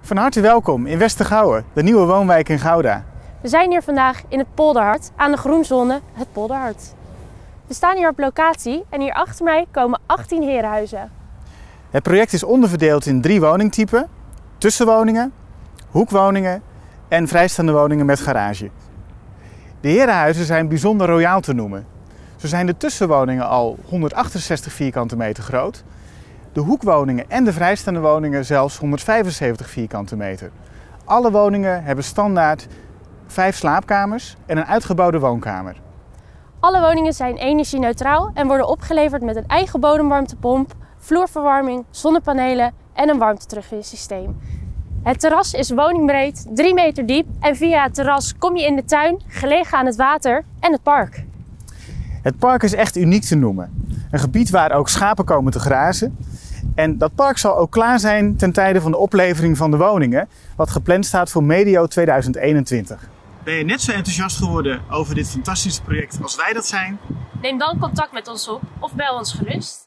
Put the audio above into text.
Van harte welkom in Westergouwen, de nieuwe woonwijk in Gouda. We zijn hier vandaag in het Polderhart aan de groenzone Het Polderhart. We staan hier op locatie en hier achter mij komen 18 herenhuizen. Het project is onderverdeeld in 3 woningtypen: tussenwoningen, hoekwoningen en vrijstaande woningen met garage. De herenhuizen zijn bijzonder royaal te noemen. Zo zijn de tussenwoningen al 168 vierkante meter groot. De hoekwoningen en de vrijstaande woningen zelfs 175 vierkante meter. Alle woningen hebben standaard 5 slaapkamers en een uitgebouwde woonkamer. Alle woningen zijn energie-neutraal en worden opgeleverd met een eigen bodemwarmtepomp, vloerverwarming, zonnepanelen en een warmteterugwinsysteem. Het terras is woningbreed, 3 meter diep en via het terras kom je in de tuin, gelegen aan het water en het park. Het park is echt uniek te noemen. Een gebied waar ook schapen komen te grazen. En dat park zal ook klaar zijn ten tijde van de oplevering van de woningen, wat gepland staat voor medio 2021. Ben je net zo enthousiast geworden over dit fantastische project als wij dat zijn? Neem dan contact met ons op of bel ons gerust.